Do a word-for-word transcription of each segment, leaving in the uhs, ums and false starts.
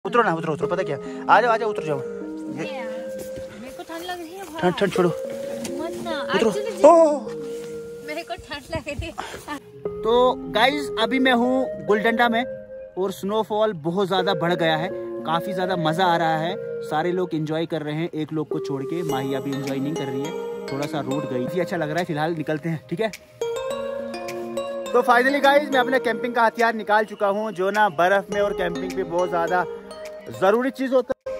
उतरो ना, उतरो उतरो, पता क्या, आ जाओ आ जाओ, उतर जाओ। मेरे को ठंड लग रही है। ठंड ठंड छोड़ो, मत ना, उतरो। मेरे को ठंड लग रही है। तो गाइज अभी मैं हूँ गुलडंडा में और स्नोफॉल बहुत ज़्यादा बढ़ गया है, काफ़ी ज़्यादा मज़ा आ रहा है, सारे लोग एंजॉय कर रहे हैं, एक लोग को छोड़ के। माही अभी एंजॉय नहीं कर रही है, थोड़ा सा रूट गई थी, अच्छा लग रहा है। फिलहाल निकलते हैं, ठीक है। तो फाइनली गाइज मैं अपने कैंपिंग का हथियार निकाल चुका हूँ, जो ना बर्फ़ में और कैंपिंग पे बहुत ज़्यादा ज़रूरी चीज़ होता है।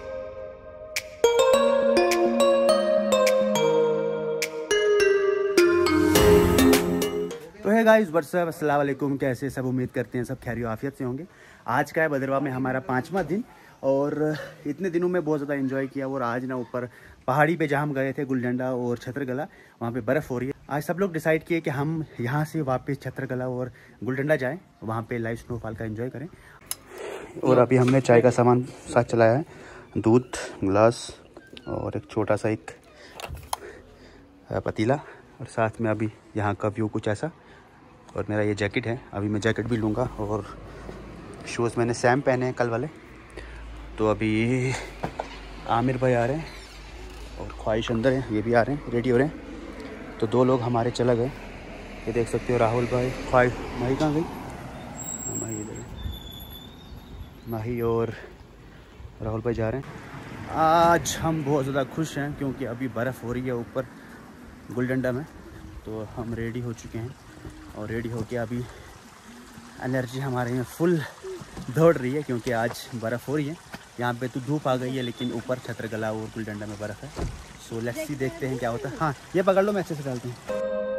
तो है गाइस, व्हाट्सअप, अस्सलाम वालेकुम, कैसे सब, उम्मीद करते हैं सब खैरियत आफियत से होंगे। आज का है भद्रवाह में हमारा पाँचवा दिन और इतने दिनों में बहुत ज़्यादा एंजॉय किया। और आज ना ऊपर पहाड़ी पे जहाँ हम गए थे गुलडंडा और छतरगला, वहाँ पे बर्फ़ हो रही है। आज सब लोग डिसाइड किए कि हम यहाँ से वापस छतरगला और गुलडंडा जाएँ, वहाँ पे लाइव स्नोफॉल का एंजॉय करें। और अभी हमने चाय का सामान साथ चलाया है, दूध, गिलास और एक छोटा सा एक पतीला, और साथ में अभी यहाँ का व्यू कुछ ऐसा। और मेरा ये जैकेट है, अभी मैं जैकेट भी लूँगा। और शूज़ मैंने सैम पहने हैं कल वाले। तो अभी आमिर भाई आ रहे हैं और ख्वाहिश अंदर है, ये भी आ रहे हैं, रेडी हो रहे हैं। तो दो लोग हमारे चले गए, ये देख सकते हो, राहुल भाई, ख्वाहिश। माही कहाँ गई? माही इधर है, माही और राहुल भाई जा रहे हैं। आज हम बहुत ज़्यादा खुश हैं क्योंकि अभी बर्फ़ हो रही है ऊपर गुलडंडा में। तो हम रेडी हो चुके हैं और रेडी होके अभी एनर्जी हमारे में फुल दौड़ रही है क्योंकि आज बर्फ़ हो रही है। यहाँ पे तो धूप आ गई है, लेकिन ऊपर छतरगला और गुलडंडा में बर्फ़ है। सो लेट्स सी, देखते हैं क्या होता है। हाँ, ये पकड़ लो, मैं अच्छे से डालती हूँ।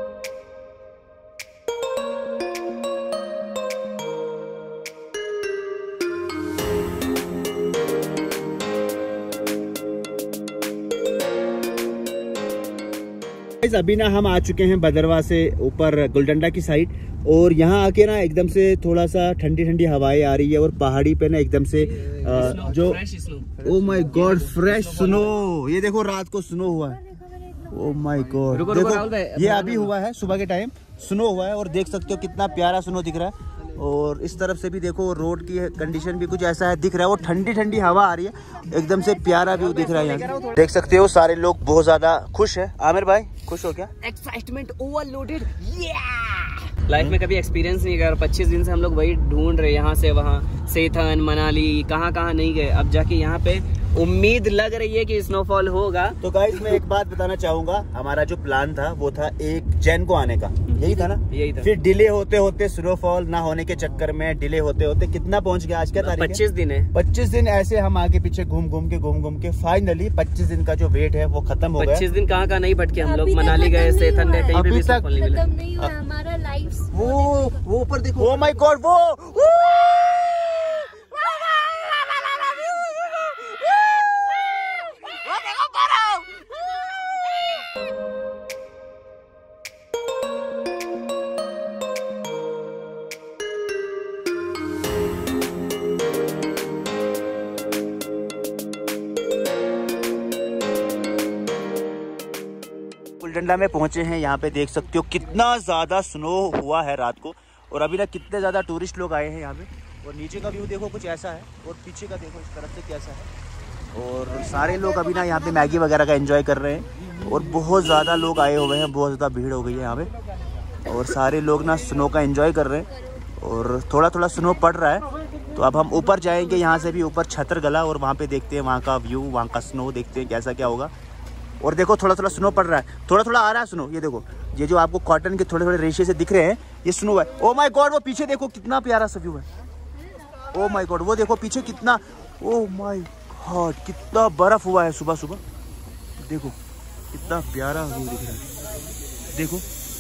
अभी ना हम आ चुके हैं भद्रवाह से ऊपर गुलडंडा की साइड, और यहाँ आके ना एकदम से थोड़ा सा ठंडी ठंडी हवाएं आ रही है। और पहाड़ी पे ना एकदम से आ, जो oh my god, fresh snow, ये देखो रात को स्नो हुआ है। ओ माय गॉड, देखो ये अभी हुआ है, सुबह के टाइम स्नो हुआ है और देख सकते हो कितना प्यारा स्नो दिख रहा है। और इस तरफ से भी देखो, रोड की कंडीशन भी कुछ ऐसा है दिख रहा है, वो ठंडी ठंडी हवा आ रही है, एकदम से प्यारा व्यू दिख रहा है। यहाँ देख सकते हो सारे लोग बहुत ज्यादा खुश है। आमिर भाई खुश हो क्या? एक्साइटमेंट ओवरलोडेड, लाइफ में कभी एक्सपीरियंस नहीं कर। पच्चीस दिन से हम लोग वही ढूंढ रहे, यहाँ से वहाँ, सेथन, मनाली, कहाँ कहाँ नहीं गए। अब जाके यहाँ पे उम्मीद लग रही है कि स्नोफॉल होगा। तो गाइस मैं एक बात बताना चाहूंगा, हमारा जो प्लान था वो था एक जैन को आने का, यही था ना? यही था। फिर डिले होते होते, स्नोफॉल ना होने के चक्कर में डिले होते होते कितना पहुंच गया, आज क्या तारीख है? पच्चीस दिन है। पच्चीस दिन ऐसे हम आगे पीछे घूम घूम के घूम घूम के फाइनली पच्चीस दिन का जो वेट है वो खत्म हो गया। पच्चीस दिन कहाँ कहाँ नहीं भटके हम लोग, मनाली गए, सेथन गए, कहीं पे भी स्नोफॉल नहीं मिला। नहीं हुआ हमारा लाइफ। वो वो ऊपर देखो, ओ माय गॉड, वो गुलडंडा में पहुंचे हैं। यहाँ पे देख सकते हो कितना ज़्यादा स्नो हुआ है रात को, और अभी ना कितने ज़्यादा टूरिस्ट लोग आए हैं यहाँ पे। और नीचे का व्यू देखो कुछ ऐसा है, और पीछे का देखो इस तरफ से कैसा है। और सारे लोग अभी ना यहाँ पे मैगी वगैरह का एंजॉय कर रहे हैं, और बहुत ज़्यादा लोग आए हुए हैं, बहुत ज़्यादा भीड़ हो गई है यहाँ पे। और सारे लोग ना स्नो का एंजॉय कर रहे हैं, और थोड़ा थोड़ा स्नो पड़ रहा है। तो अब हम ऊपर जाएँगे, यहाँ से भी ऊपर छतरगला, और वहाँ पर देखते हैं वहाँ का व्यू, वहाँ का स्नो देखते हैं कैसा क्या होगा। और देखो थोड़ा थोड़ा स्नो पड़ रहा है, थोड़ा थोड़ा आ रहा है स्नो। ये देखो, ये जो आपको कॉटन के थोड़े थोड़े रेशे से दिख रहे हैं, ये स्नो है। ओ माय गॉड, वो पीछे देखो कितना प्यारा सा व्यू है। ओ माय गॉड, वो देखो पीछे कितना, ओ माय गॉड, कितना बर्फ हुआ है सुबह सुबह। देखो कितना प्यारा व्यू दिख रहा है, देखो।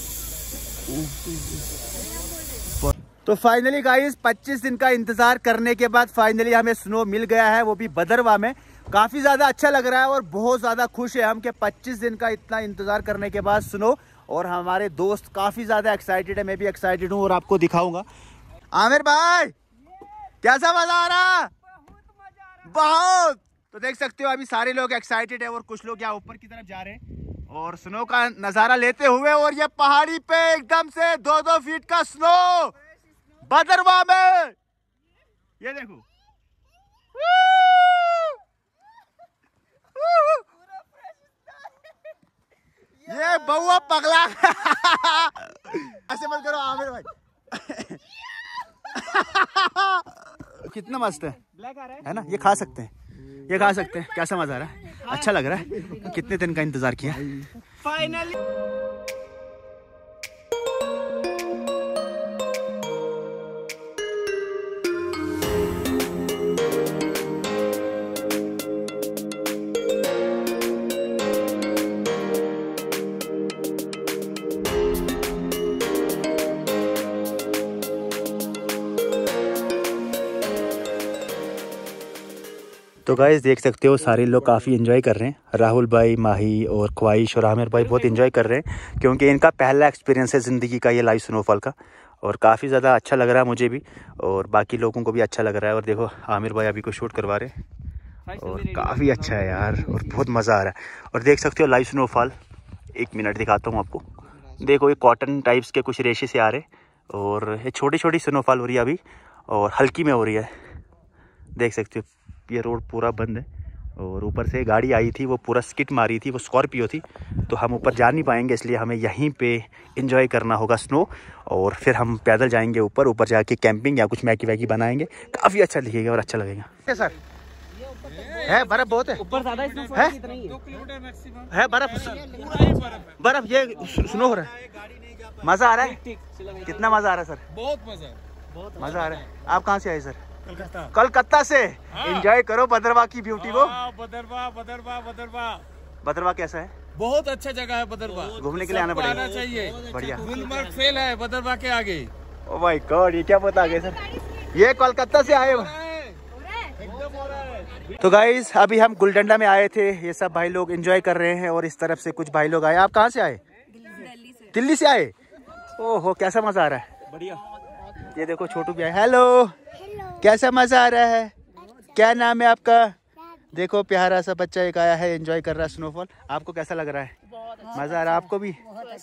तो फाइनली गाइस पच्चीस दिन का इंतजार करने के बाद फाइनली हमें स्नो मिल गया है, वो भी भद्रवाह में। काफ़ी ज़्यादा अच्छा लग रहा है और बहुत ज़्यादा खुश है हम कि पच्चीस दिन का इतना इंतज़ार करने के बाद स्नो। और हमारे दोस्त काफ़ी ज़्यादा एक्साइटेड है, मैं भी एक्साइटेड हूँ और आपको दिखाऊंगा। आमिर भाई कैसा मज़ा आ रहा? बहुत। तो देख सकते हो अभी सारे लोग एक्साइटेड है और कुछ लोग यहाँ ऊपर की तरफ जा रहे हैं और स्नो का नज़ारा लेते हुए। और ये पहाड़ी पे एकदम से दो दो फीट का स्नो भद्रवाह में, ये देखो। ये बउआ पगला ऐसे मत करो आमिर भाई। कितना मस्त है, ब्लैक आ रहा है है ना? ये खा सकते हैं, ये खा सकते हैं। कैसा मजा आ रहा है? अच्छा लग रहा है। कितने दिन का इंतजार किया फाइनली। तो गाइस देख सकते हो सारे लोग काफ़ी एंजॉय कर रहे हैं। राहुल भाई, माही और ख्वाहिश और आमिर भाई बहुत एंजॉय कर रहे हैं क्योंकि इनका पहला एक्सपीरियंस है ज़िंदगी का ये लाइव स्नोफॉल का। और काफ़ी ज़्यादा अच्छा लग रहा है मुझे भी और बाकी लोगों को भी अच्छा लग रहा है। और देखो आमिर भाई अभी को शूट करवा रहे हैं और काफ़ी अच्छा है यार और बहुत मज़ा आ रहा है। और देख सकते हो लाइव स्नोफॉल, एक मिनट दिखाता हूँ आपको। देखो ये कॉटन टाइप्स के कुछ रेशे से आ रहे और ये छोटी छोटी स्नोफॉल हो रही है अभी और हल्की में हो रही है। देख सकते हो ये रोड पूरा बंद है और ऊपर से गाड़ी आई थी वो पूरा स्किट मारी थी, वो स्कॉर्पियो थी। तो हम ऊपर जा नहीं पाएंगे इसलिए हमें यहीं पे एंजॉय करना होगा स्नो और फिर हम पैदल जाएंगे ऊपर। ऊपर जाके कैंपिंग या कुछ मैगी वैगी बनाएंगे। काफ़ी अच्छा दिखेगा और अच्छा लगेगा। सर है बर्फ बहुत है ऊपर ज्यादा स्नोफॉल है, कितना ही है? है बर्फ बर्फ ये स्नो हो रहा है। मज़ा आ रहा है? कितना मज़ा आ रहा है सर? बहुत मजा बहुत मज़ा आ रहा है। आप कहाँ से आए सर? कलकत्ता। कलकत्ता से। एंजॉय करो भद्रवाह की ब्यूटी को। भद्रवाह भद्रवाह भद्रवाह भद्रवाह कैसा है? बहुत अच्छा जगह है भद्रवाह, घूमने के लिए आना सबको पड़ेगा। आना चाहिए। बढ़िया। गुलमर्ग फेल है भद्रवाह के आगे। ओ माय गॉड, ये क्या बता गए सर? ये कोलकाता से आए। एकदम हो रहा है। तो गाइस अभी हम गुलडंडा में आए थे, ये सब भाई लोग एंजॉय कर रहे हैं और इस तरफ से कुछ भाई लोग आए। आप कहाँ से आए? दिल्ली से। दिल्ली से आए। ओहो कैसा मजा आ रहा है? बढ़िया। ये देखो छोटू भी आए। हेलो, कैसा मजा आ रहा है? क्या नाम है आपका? देखो प्यारा सा बच्चा एक आया है, एंजॉय कर रहा है स्नोफॉल। आपको कैसा लग रहा है? मजा आ रहा है आपको भी?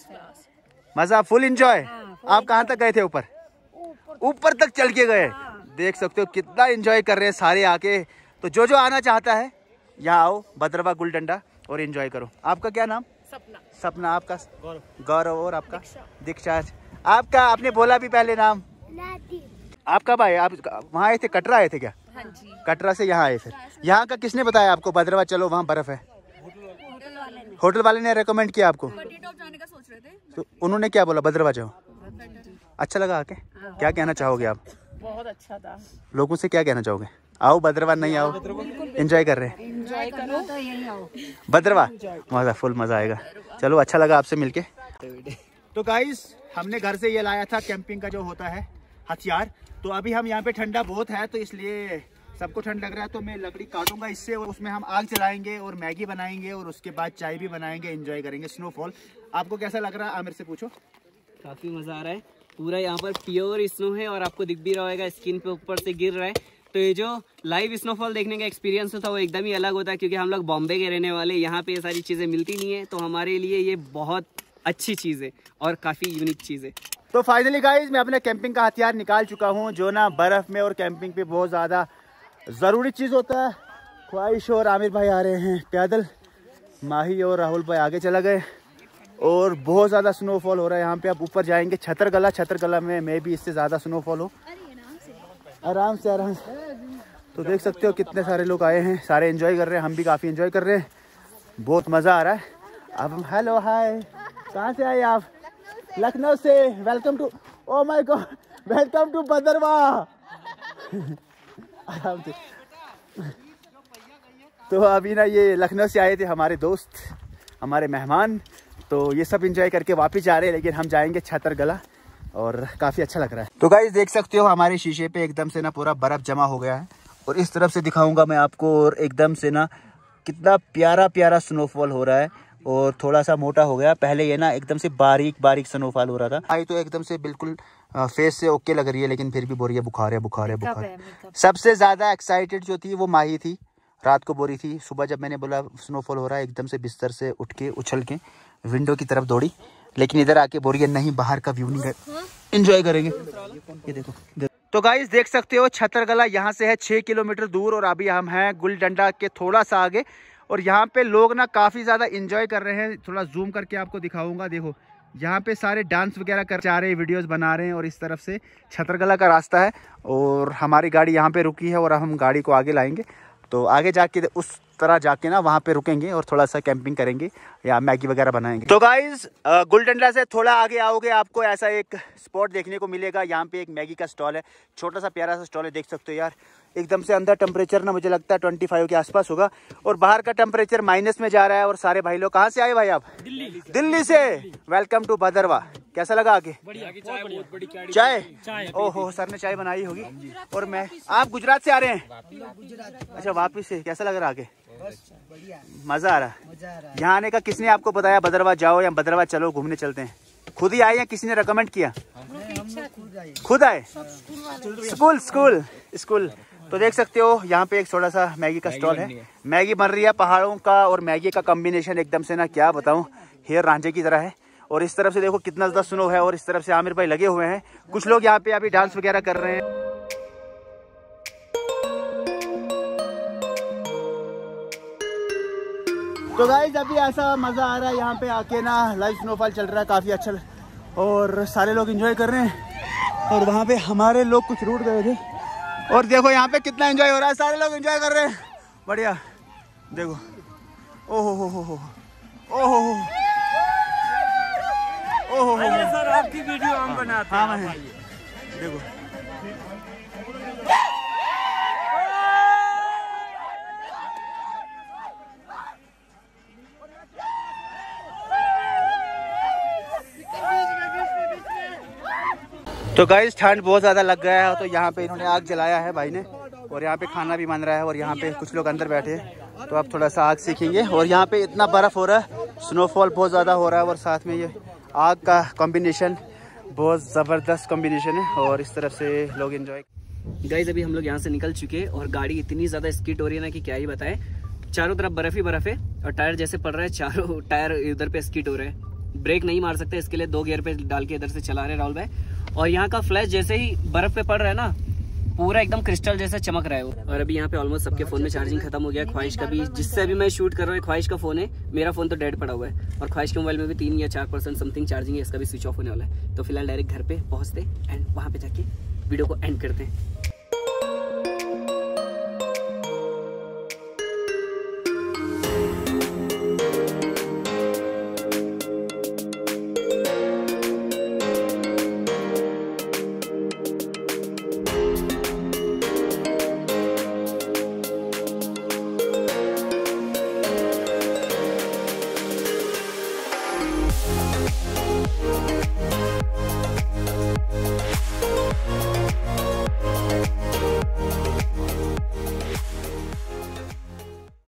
मजा फुल एंजॉय। आप कहाँ तक गए थे? ऊपर ऊपर तक चल के गए। देख सकते हो कितना एंजॉय कर रहे हैं सारे आके। तो जो जो आना चाहता है यहाँ आओ भद्रवाह गुलडंडा और एंजॉय करो। आपका क्या नाम? सपना। सपना। आपका? गौरव। और आपका? दीक्षा। आपका आपने बोला भी पहले नाम। आप कब आए? आप वहाँ आए थे? कटरा आए थे क्या? हाँ जी। कटरा से यहाँ आए फिर? यहाँ का किसने बताया आपको भद्रवाह चलो वहाँ बर्फ है? होटल वाले ने। होटल वाले ने रेकमेंड किया आपको? पट्टीटॉप जाने का सोच रहे थे। तो उन्होंने क्या बोला? भद्रवाह जाओ। अच्छा लगा आके? क्या कहना चाहोगे आप? बहुत अच्छा था। लोगों से क्या कहना चाहोगे? आओ भद्रवाह, नहीं आओ? एंजॉय कर रहे हैं एंजॉय करो तो यही आओ। भद्रवाह। मजा फुल मजा आएगा। चलो अच्छा लगा आपसे मिलके। तो गाइस हमने घर से ये लाया था कैंपिंग का जो होता है हथियार। तो अभी हम यहाँ पे ठंडा बहुत है तो इसलिए सबको ठंड लग रहा है तो मैं लकड़ी काटूंगा इससे और उसमें हम आग जलाएंगे और मैगी बनाएंगे और उसके बाद चाय भी बनाएंगे, एंजॉय करेंगे स्नोफॉल। आपको कैसा लग रहा है आमिर से पूछो। काफी मजा आ रहा है। पूरा यहाँ पर प्योर स्नो है और आपको दिख भी रहा होगा स्किन पे ऊपर से गिर रहा है। तो ये जो लाइव स्नोफॉल देखने का एक्सपीरियंस होता है वो एकदम ही अलग होता है क्योंकि हम लोग बॉम्बे के रहने वाले, यहाँ पे ये सारी चीजें मिलती नहीं है। तो हमारे लिए ये बहुत अच्छी चीज़ है और काफी यूनिक चीज़ है। तो फाइनली गाइज मैं अपने कैंपिंग का हथियार निकाल चुका हूँ जो ना बर्फ में और कैंपिंग पे बहुत ज़्यादा ज़रूरी चीज़ होता है। ख्वाहिश और आमिर भाई आ रहे हैं पैदल, माही और राहुल भाई आगे चला गए और बहुत ज़्यादा स्नोफॉल हो रहा है यहाँ पे। अब ऊपर जाएंगे छतरगला, छतरगला में मे भी इससे ज़्यादा स्नोफॉल हो। आराम से आराम से। तो देख सकते हो कितने सारे लोग आए हैं, सारे एंजॉय कर रहे हैं, हम भी काफ़ी एंजॉय कर रहे हैं, बहुत मज़ा आ रहा है। अब हम हेलो हाय, कहाँ से आए आप? लखनऊ से। Welcome to, oh my god, welcome to Bhaderwah. आराम से। तो अभी ना ये लखनऊ से आए थे हमारे दोस्त, हमारे मेहमान। तो ये सब एंजॉय करके वापस जा रहे हैं लेकिन हम जाएंगे छतरगला और काफ़ी अच्छा लग रहा है। तो गाइस देख सकते हो हमारे शीशे पे एकदम से ना पूरा बर्फ़ जमा हो गया है और इस तरफ से दिखाऊंगा मैं आपको और एकदम से ना कितना प्यारा प्यारा स्नोफॉल हो रहा है और थोड़ा सा मोटा हो गया। पहले ये ना एकदम से बारीक बारीक स्नोफॉल हो रहा था। आई तो एकदम से बिल्कुल फेस से ओके लग रही है लेकिन फिर भी बोल रही है बुखार है बुखार है बुखार है। सबसे ज़्यादा एक्साइटेड जो थी वो माही थी, रात को बोरी थी। सुबह जब मैंने बोला स्नोफॉल हो रहा है एकदम से बिस्तर से उठ के उछल के विंडो की तरफ दौड़ी, लेकिन इधर आके बोरी है नहीं बाहर का व्यू नहीं एंजॉय करेंगे। ये देखो तो गाइस देख सकते हो छतरगला यहाँ से है छः किलोमीटर दूर और अभी हम हैं गुलडंडा के थोड़ा सा आगे। और यहाँ पे लोग ना काफ़ी ज़्यादा एंजॉय कर रहे हैं। थोड़ा जूम करके आपको दिखाऊंगा। देखो यहाँ पे सारे डांस वगैरह कर जा रहे हैं, वीडियोस बना रहे हैं। और इस तरफ से छतरगला का रास्ता है और हमारी गाड़ी यहाँ पे रुकी है और हम गाड़ी को आगे लाएंगे। तो आगे जाके उस तरह जाके ना वहाँ पे रुकेंगे और थोड़ा सा कैंपिंग करेंगे या मैगी वगैरह बनाएंगे। तो गाइज गुलडंडा से थोड़ा आगे आओगे आपको ऐसा एक स्पॉट देखने को मिलेगा। यहाँ पे एक मैगी का स्टॉल है, छोटा सा प्यारा सा स्टॉल है, देख सकते हो यार। एकदम से अंदर टेम्परेचर ना मुझे लगता है ट्वेंटी फाइव के आसपास होगा और बाहर का टेम्परेचर माइनस में जा रहा है। और सारे भाई लोग कहाँ से आए भाई आप? दिल्ली दिल्ली से। Welcome to Bhaderwah. कैसा लगा आगे? चाय चाय ओहो सर ने चाय बनाई होगी। और मैं आप गुजरात से आ रहे हैं? अच्छा वापिस से। कैसा लग रहा आगे? मजा आ रहा है। यहाँ आने का किसने आपको बताया भदरवा जाओ या भदरवा चलो घूमने चलते हैं? खुद ही आए या किसी ने रेकमेंड किया? खुद आए। School school school. तो देख सकते हो यहाँ पे एक छोटा सा मैगी का स्टॉल है। मैगी बन रही है पहाड़ों का और मैगी का कॉम्बिनेशन एकदम से ना क्या बताऊँ, हेयर रांझे की तरह है। और इस तरफ से देखो कितना ज़्यादा स्नो है और इस तरफ से आमिर भाई लगे हुए हैं। कुछ लोग यहाँ पे अभी डांस वगैरह कर रहे हैं। तो गाइस अभी ऐसा मज़ा आ रहा है यहाँ पे आके ना, लाइव स्नोफॉल चल रहा है काफ़ी अच्छा और सारे लोग एंजॉय कर रहे हैं। और वहाँ पे हमारे लोग कुछ रूट गए थे और देखो यहाँ पे कितना एंजॉय हो रहा है, सारे लोग एंजॉय कर रहे हैं। बढ़िया देखो। ओहो हो हो हो ओहो हो ओहो हो सर आपकी वीडियो हम बनाते हैं। हाँ मैं देखो तो गाइस ठंड बहुत ज़्यादा लग गया है। तो यहाँ पे इन्होंने आग जलाया है भाई ने और यहाँ पे खाना भी बन रहा है और यहाँ पे कुछ लोग अंदर बैठे हैं। तो अब थोड़ा सा आग सीखेंगे। और यहाँ पे इतना बर्फ़ हो रहा है, स्नोफॉल बहुत ज़्यादा हो रहा है और साथ में ये आग का कॉम्बिनेशन बहुत ज़बरदस्त कॉम्बिनेशन है और इस तरफ से लोग एंजॉय। गाइस अभी हम लोग यहाँ से निकल चुके हैं और गाड़ी इतनी ज़्यादा स्किड हो रही है ना कि क्या ही बताएं। चारों तरफ बर्फ़ ही बर्फ़ है और टायर जैसे पड़ रहा है, चारों टायर इधर पे स्किड हो रहे हैं। ब्रेक नहीं मार सकते, इसके लिए दो गियर पे डाल के इधर से चला रहे राहुल भाई। और यहाँ का फ्लैश जैसे ही बर्फ पे पड़ रहा है ना, पूरा एकदम क्रिस्टल जैसा चमक रहा है वो। और अभी यहाँ पे ऑलमोस्ट सबके फोन में चार्जिंग खत्म हो गया है। ख्वाहिश का भी, जिससे अभी मैं शूट कर रहा हूँ, ख्वाहिश का फोन है, मेरा फोन तो डेड पड़ा हुआ है। और ख्वाहिश के मोबाइल में भी तीन या चार परसेंट समथिंग चार्जिंग है, इसका भी स्विच ऑफ होने वाला है। तो फिलहाल डायरेक्ट घर पे पहुँचते एंड वहाँ पे जाके वीडियो को एंड करते हैं।